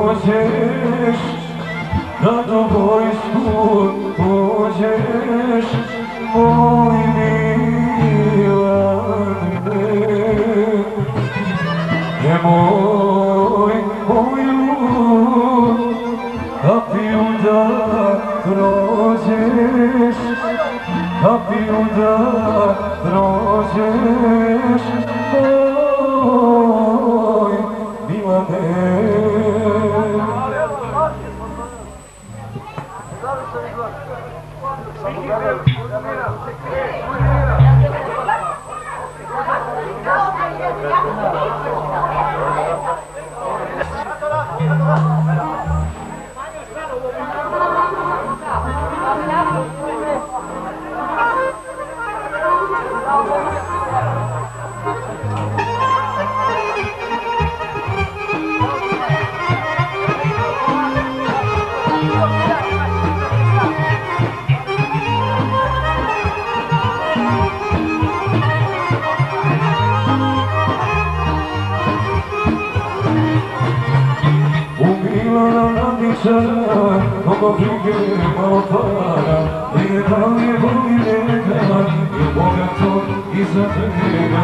dođeš, da do vojsku pođeš, moj Milane. Nemoj moju kapiju da prođeš, kapiju da prođeš, moj Milane. Kogo brige malo para, nije da li je voli njega i bogato iza njega.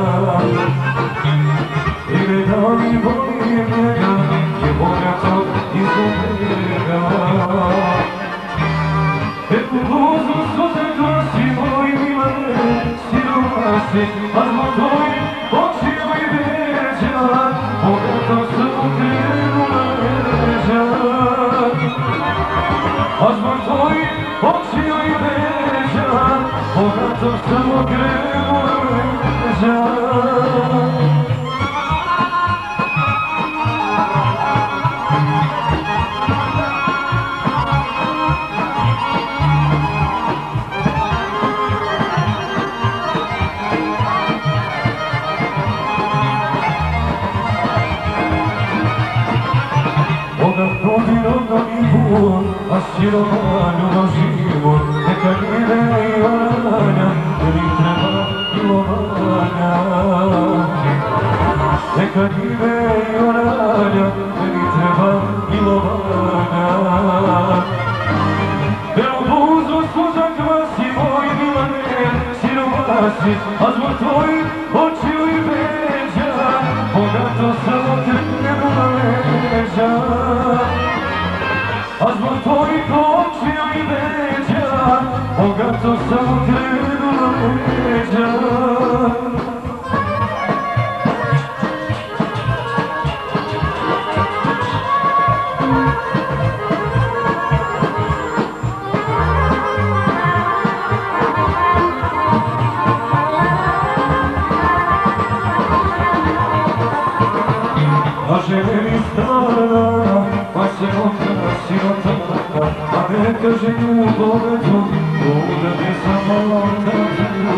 Nije da li je voli njega i bogato iza njega. U vozu suze glasi moj Milane, siromasi, a zbog tvojih očiju i veća, bogato sam okrenu na leđa. A zbog tvojih očiju i veća, bogato sam okrenu na leđa. A siromanju na život, neka ide i oranja, jer im treba milovanja. Neka ide i oranja, jer im treba milovanja. Jer u vozu suza kvasi moj Milane, siromasi, a zbog tvojih očiju i veća, bogato sam okrenu na leđa. A zbog tvojih očiju i veća, bogato sam okrenu na leđa. A želi stara, pa se okra sirotaka, a ne kaže nju bogatu, da ne samo tatu.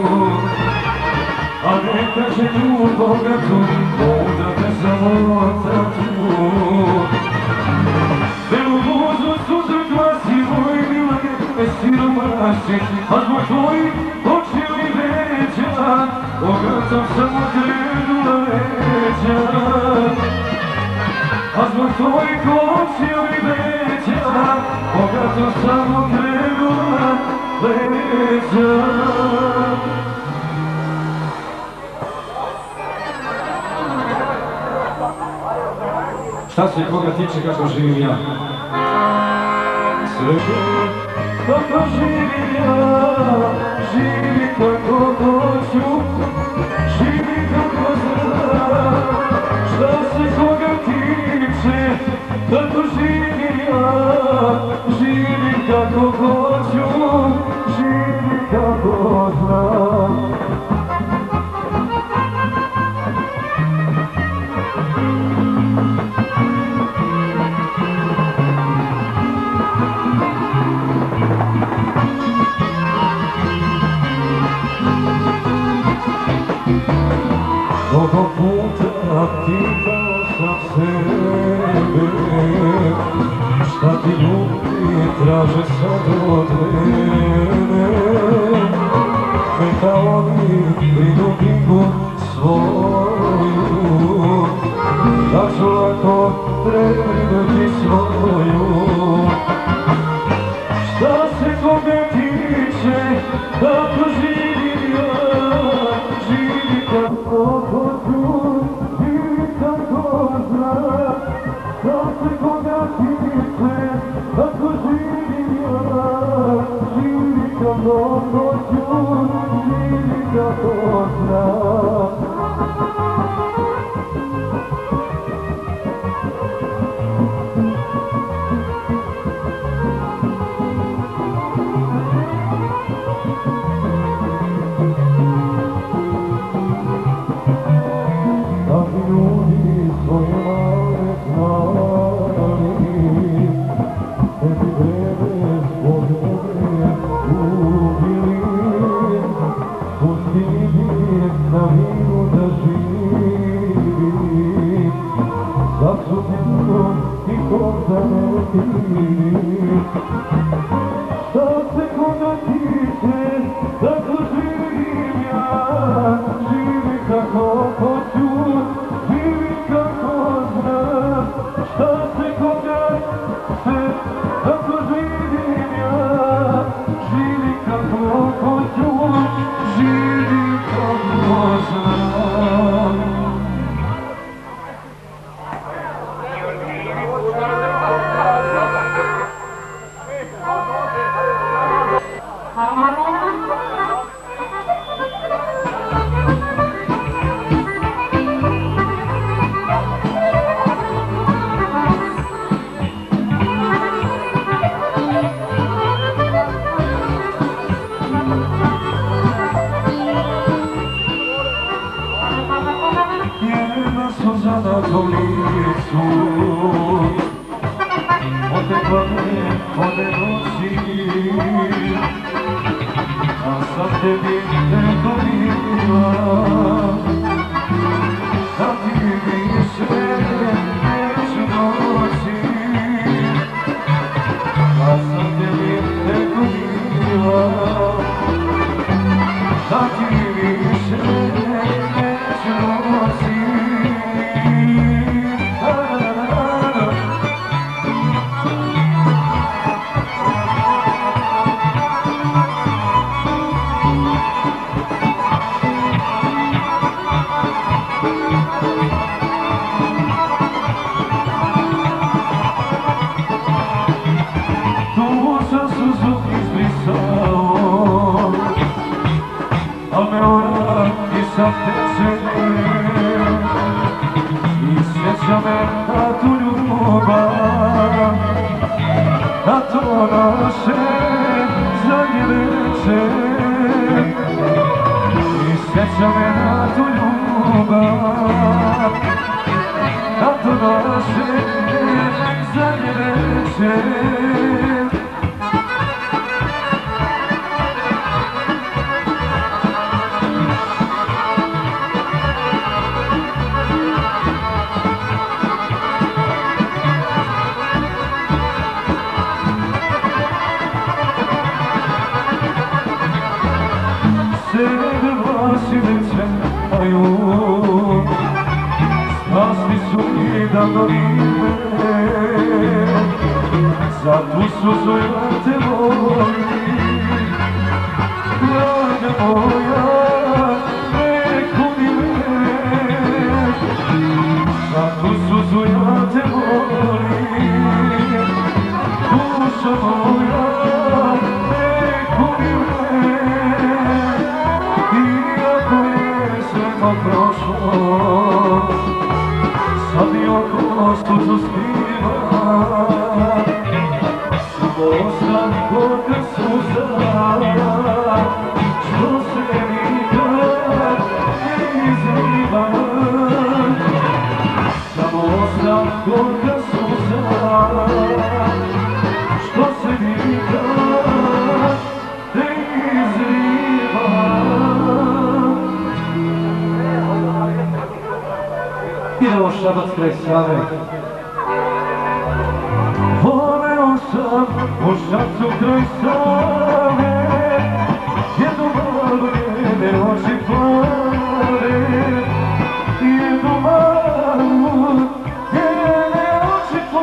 A ne kaže nju bogatu, da ne samo tatu. Jer u vozu suza glasi moj Milane, siromasi, a zbog tvojih očiju i veća, bogato sam okrenu na leđa. A zbog tvojih očiju i veća, bogato sam okrenu na leđa. Šta se koga tiče kako živim ja? Sve kako živim ja, živi kako hoću, živi kako znam. Šta se koga tiče, kako živim ja, živim kako hoću, živim kako znam. Mnogo puta pitao sam sebe, šta ti ljudi traže sad od mene. Neka oni brinu svoju, da ću lako ti svoju. Šta se koga tiče, tako živim ja, živi kako hoću, živi kako znam. Šta se koga tiče, tako živim ja, živi kako hoću, živi kako znam. Šta se koga tiče, tako živim ja, živi kako hoću, živi kako znam. Šta se koga tiče, tako živim ja, živi kako hoću, živi kako znam. Jedna suza na tom licu otekla me ode noći, a sad tebi neko bila, da ti više neću doći, a sad tebi neko bila, da ti više neću doći. Sad teče i sjeća me na tu ljubav, na to naše zadnje večer. I sjeća me na tu ljubav, na to naše zadnje večer. Sebe vlasi ne čekaju, strasti su i danove, za tu suzu ja te volim, draga moja, ne kuni me, za tu suzu ja te volim, duša moja, ne kuni me. Prošlo, sad i oko suzu skriva, samo ostane gorka suza, što se nikad ne izliva. Samo ostane gorka suza, što se nikad ne izliva. Idemo Šabac kraj Save. Voleo sam u Šapcu kraj Save, jednu malu njene oči plave, jednu malu njene oči plave.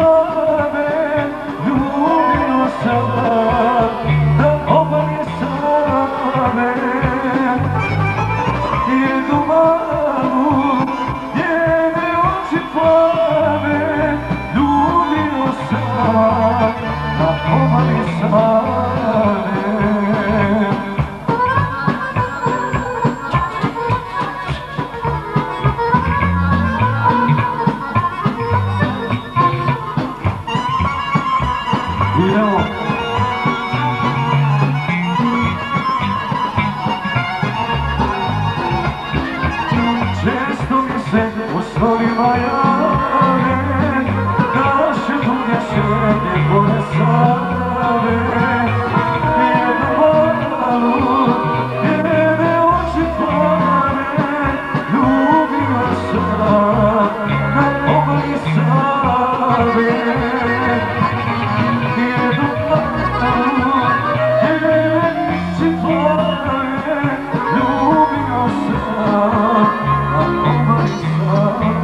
Idemo. Često mi se u snovima jave naše duge šetnje pored Save. Jednu malu, jedne oči plave, ljubila sam na obali Save. Jednu malu, jedne oči plave, ljubila sam na obali Save.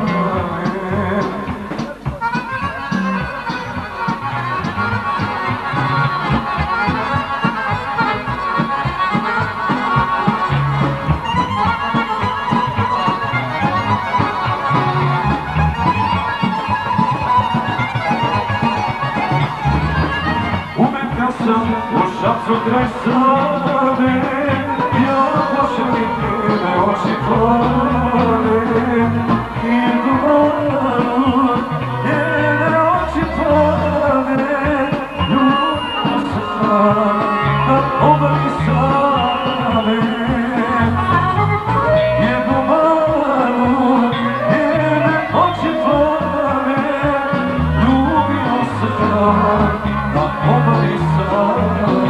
U Šapcu kraj Save, ja pošalim tebe oči plave. Idu malu, njene oči plave, ljubila sam na obali Save. Idu malu, njene oči plave, ljubila sam na obali Save.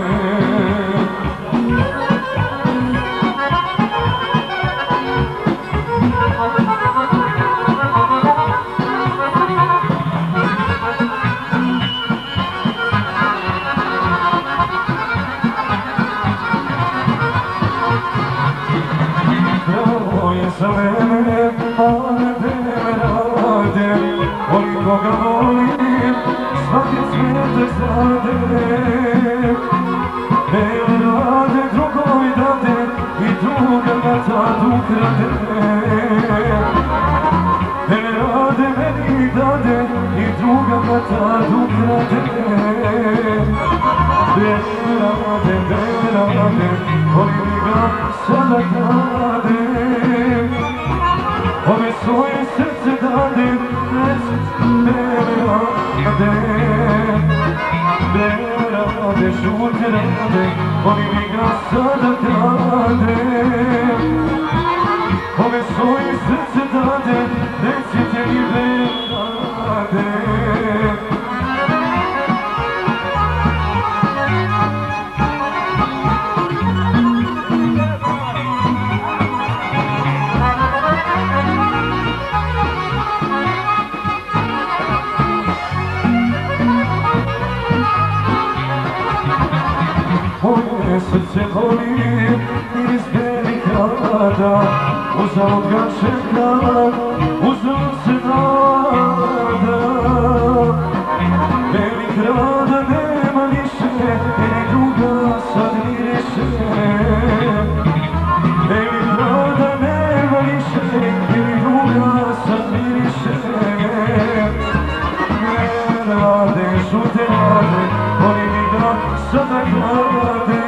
Bravo je za mene, ale da me rade, koliko ga volim, svake cvijete zade. Ne rade, drugoj dade, i druga ga tad ukrade. Ne rade, meni dade, i druga ga tad ukrade. Ne rade, koliko ga sada krade. Ove svoje srce dade, ne rade. Ne rade, žute rade, oni mi ga sada krade. Ove svoje srce dade, recite mi ne rade. Moje srce boli iz belih rada, uzalud ga čeka, uzalud se nada. Belih rada nema više, ni druga sad miriše. Belih rada nema više, ni druga sad miriše. Ne rade, žute rade, oni mi ga sada krade.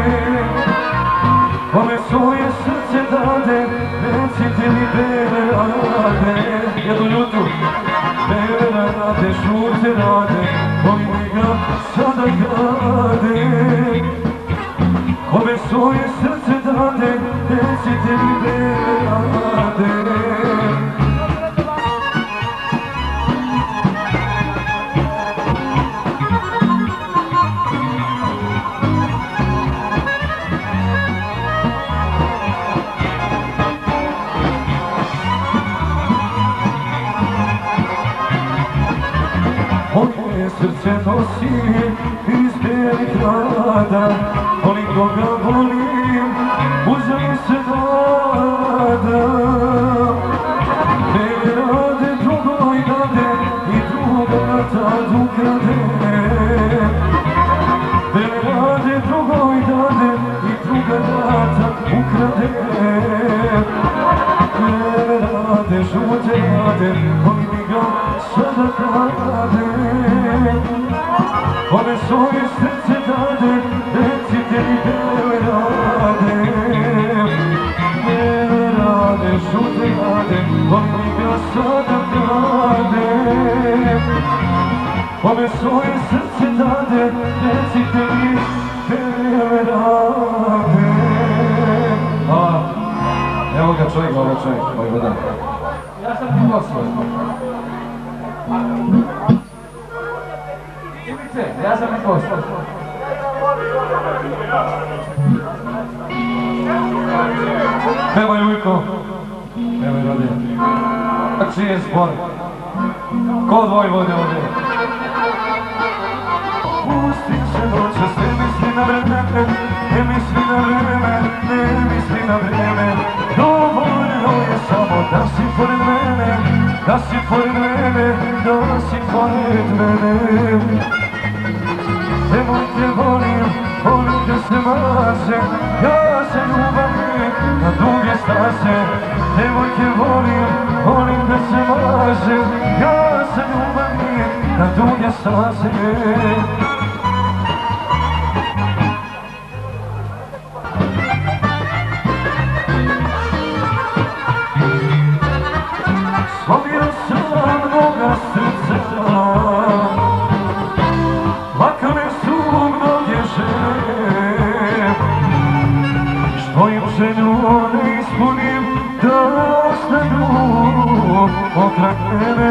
Ove svoje srce dade, recite mi bele rade. Jednu ljutu. Bele rade, žute rade, oni mi ga sada krade. Ove svoje srce dade, recite mi bele rade. Moje srce nosi iz belih rada, koliko ga volim, uzeli se nada. Ne rade, drugoj dade, i druga tad ukrade. Ne rade, drugoj dade, i druga tad ukrade. Ne rade, žute rade, oni mi ga sada krade. Ove svoje srce dade, recite mi bele rade. Bele rade, žute rade, oni mi ga sada krade. Kome svoje srce dade, recite mi, me rade. Evo ga čovjek, ovo čovjek, moj vodan. Ja sam imao svoj. Ivice, ja sam imao svoj. Pevaj Ujko, pevaj Rode. A čiji je zbor? Ko Vojvode ovdje? Pustim se noćas, ne misli na vreme, ne misli na vreme, ne misli na vreme. Dovoljno je samo da si pored mene, da si pored mene, da si pored mene. Nemojte volim, volim da se maže, ja se ljubavim na duge staze. Nemojte volim, volim da se maže, ja se ljubavim na duge staze. Slomio sam mnoga srca, plakale su mnoge žene, što im želju ne ispunim, da ostanu pokraj mene.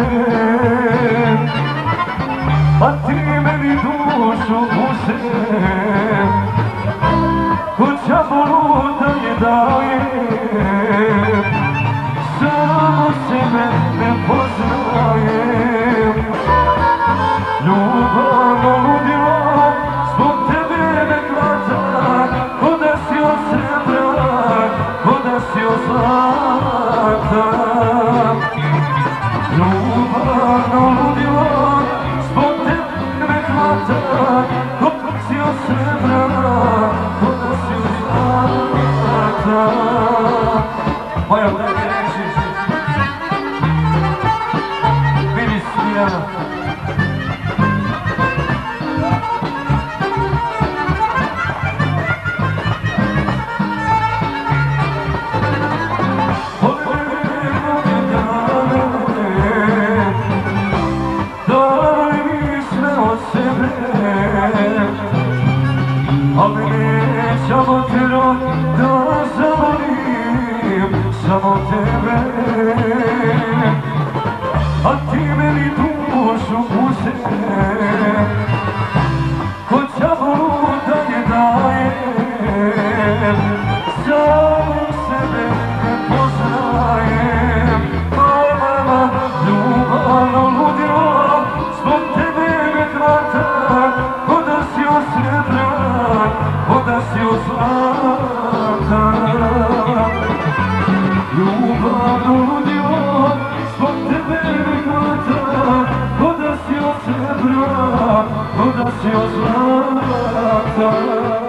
A ti meni dušu uzem, ko đavolu da je dajem, samo sebe ne poznajem. Ljubavno ludilo, zbog tebe me hvata, ko da si od srebra, ko da si od zlata. Ljubavno ludilo, zbog tebe me hvata, ko da si od srebra, ko da si od zlata. Moja dajte reći, vidi Smiljana. Ali nećemo tero da zavolim samo tebe. A ti meni dušu uzem, ko đavolu da je dajem, samo sebe ne poznajem. Mama, ljubavno ludilo, zbog tebe me hvata, ko da si od srebra, ko da si od zlata. Ljubavno ludilo, zbog tebe me hvata, ko da si od srebra, ko da si od zlata.